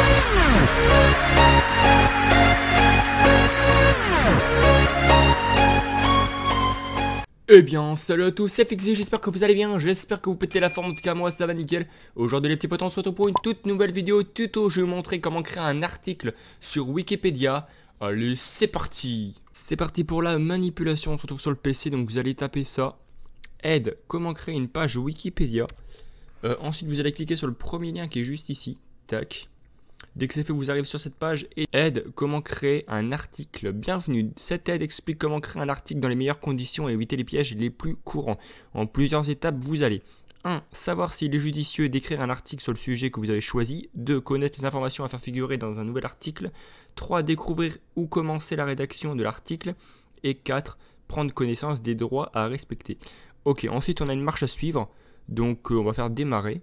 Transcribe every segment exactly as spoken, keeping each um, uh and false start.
Eh bien, salut à tous, c'est Fixy, j'espère que vous allez bien, j'espère que vous pétez la forme, en tout cas moi ça va nickel. Aujourd'hui les petits potes, on se retrouve pour une toute nouvelle vidéo tuto, je vais vous montrer comment créer un article sur Wikipédia. Allez, c'est parti. C'est parti pour la manipulation, on se retrouve sur le P C, donc vous allez taper ça. Aide, comment créer une page Wikipédia. euh, Ensuite vous allez cliquer sur le premier lien qui est juste ici, tac. Dès que c'est fait, vous arrivez sur cette page et aide, comment créer un article. Bienvenue, cette aide explique comment créer un article dans les meilleures conditions et éviter les pièges les plus courants. En plusieurs étapes, vous allez un Savoir s'il est judicieux d'écrire un article sur le sujet que vous avez choisi. deux Connaître les informations à faire figurer dans un nouvel article. trois Découvrir où commencer la rédaction de l'article. Et quatre Prendre connaissance des droits à respecter. Ok, ensuite on a une marche à suivre. Donc euh, on va faire démarrer.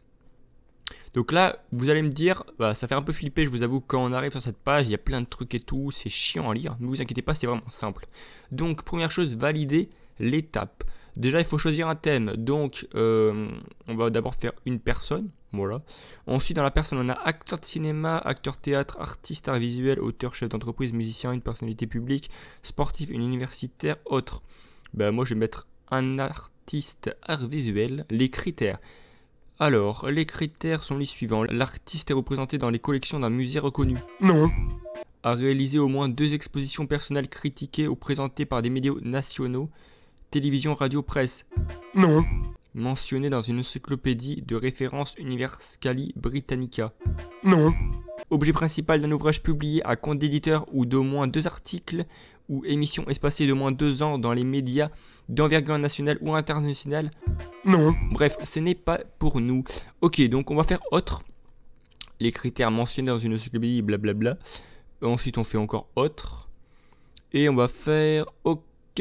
Donc là, vous allez me dire, bah, ça fait un peu flipper, je vous avoue, quand on arrive sur cette page, il y a plein de trucs et tout, c'est chiant à lire, ne vous inquiétez pas, c'est vraiment simple. Donc, première chose, valider l'étape. Déjà, il faut choisir un thème, donc euh, on va d'abord faire une personne, voilà. Ensuite, dans la personne, on a acteur de cinéma, acteur théâtre, artiste, art visuel, auteur, chef d'entreprise, musicien, une personnalité publique, sportif, une universitaire, autre. Bah, moi, je vais mettre un artiste art visuel, les critères. Alors, les critères sont les suivants. L'artiste est représenté dans les collections d'un musée reconnu. Non. A réalisé au moins deux expositions personnelles critiquées ou présentées par des médias nationaux, télévision, radio, presse. Non. Mentionné dans une encyclopédie de référence Universalis Britannica. Non. Objet principal d'un ouvrage publié à compte d'éditeur ou d'au moins deux articles ou émission espacée d'au moins deux ans dans les médias d'envergure nationale ou internationale. Non. Bref, ce n'est pas pour nous. Ok, donc on va faire autre. Les critères mentionnés dans une encyclopédie, blablabla. Ensuite, on fait encore autre. Et on va faire ok.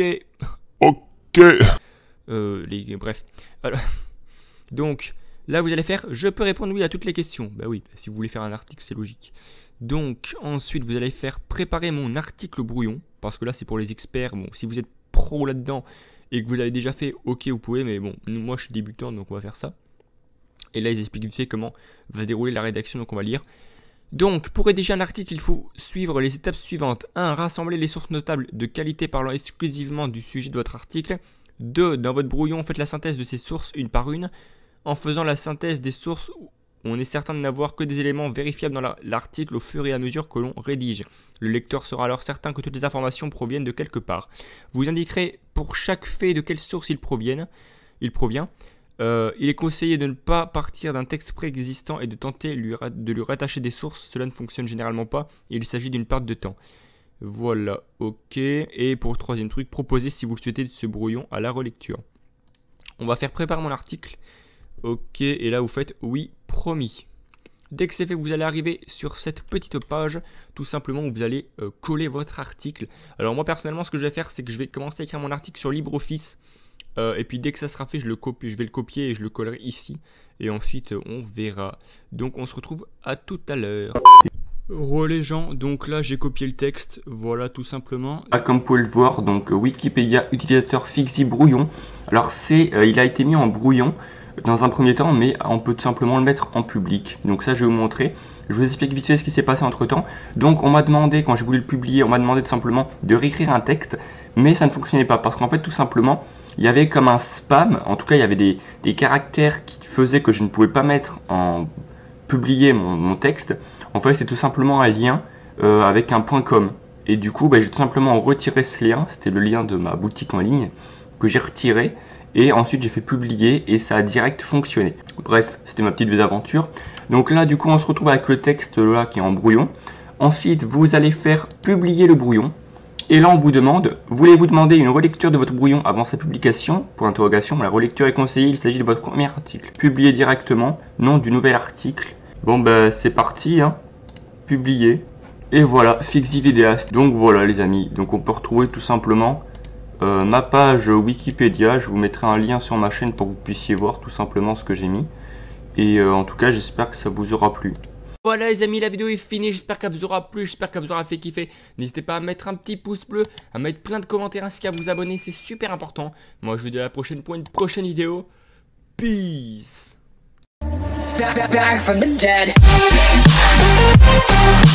Ok. Euh, les, bref. Alors, donc, là, vous allez faire je peux répondre oui à toutes les questions. Bah oui, si vous voulez faire un article, c'est logique. Donc, ensuite, vous allez faire préparer mon article brouillon. Parce que là, c'est pour les experts. Bon, si vous êtes pro là-dedans et que vous l'avez déjà fait, ok, vous pouvez. Mais bon, moi, je suis débutant, donc on va faire ça. Et là, ils expliquent vite fait comment va se dérouler la rédaction, donc on va lire. Donc, pour rédiger un article, il faut suivre les étapes suivantes. un Rassembler les sources notables de qualité parlant exclusivement du sujet de votre article. deux Dans votre brouillon, faites la synthèse de ces sources une par une. En faisant la synthèse des sources, on est certain de n'avoir que des éléments vérifiables dans l'article au fur et à mesure que l'on rédige. Le lecteur sera alors certain que toutes les informations proviennent de quelque part. Vous indiquerez pour chaque fait de quelle source il provient. Il provient. Euh, il est conseillé de ne pas partir d'un texte préexistant et de tenter lui de lui rattacher des sources. Cela ne fonctionne généralement pas. Il s'agit d'une perte de temps. Voilà, ok. Et pour le troisième truc, proposez si vous le souhaitez ce brouillon à la relecture. On va faire préparer mon article. Ok, et là vous faites oui, promis. Dès que c'est fait, vous allez arriver sur cette petite page. Tout simplement, vous allez euh, coller votre article. Alors moi personnellement, ce que je vais faire, c'est que je vais commencer à écrire mon article sur LibreOffice. Euh, et puis dès que ça sera fait, je, le copie, je vais le copier et je le collerai ici. Et ensuite, on verra. Donc on se retrouve à tout à l'heure. Re les gens, donc là j'ai copié le texte, voilà tout simplement. Ah, comme vous pouvez le voir, donc Wikipédia utilisateur Fixy brouillon. Alors c'est, euh, il a été mis en brouillon dans un premier temps, mais on peut tout simplement le mettre en public. Donc ça je vais vous montrer. Je vous explique vite fait ce qui s'est passé entre temps. Donc on m'a demandé, quand j'ai voulu le publier, on m'a demandé tout simplement de réécrire un texte, mais ça ne fonctionnait pas parce qu'en fait tout simplement il y avait comme un spam. En tout cas il y avait des, des caractères qui faisaient que je ne pouvais pas mettre en publier mon, mon texte. En fait, c'est tout simplement un lien euh, avec un .com. Et du coup, bah, j'ai tout simplement retiré ce lien. C'était le lien de ma boutique en ligne que j'ai retiré. Et ensuite, j'ai fait publier et ça a direct fonctionné. Bref, c'était ma petite mésaventure. Donc là, du coup, on se retrouve avec le texte là qui est en brouillon. Ensuite, vous allez faire publier le brouillon. Et là, on vous demande, voulez-vous demander une relecture de votre brouillon avant sa publication? Pour interrogation, la relecture est conseillée, il s'agit de votre premier article. Publier directement, nom du nouvel article. Bon, bah, c'est parti, hein. Publier. Et voilà, Fixy vidéaste. Donc voilà les amis, donc on peut retrouver tout simplement euh, ma page Wikipédia. Je vous mettrai un lien sur ma chaîne pour que vous puissiez voir tout simplement ce que j'ai mis. Et euh, en tout cas j'espère que ça vous aura plu. Voilà les amis, la vidéo est finie, j'espère qu'elle vous aura plu, j'espère qu'elle vous aura fait kiffer. N'hésitez pas à mettre un petit pouce bleu, à mettre plein de commentaires ainsi qu'à vous abonner, c'est super important. Moi je vous dis à la prochaine pour une prochaine vidéo. Peace. back from the dead.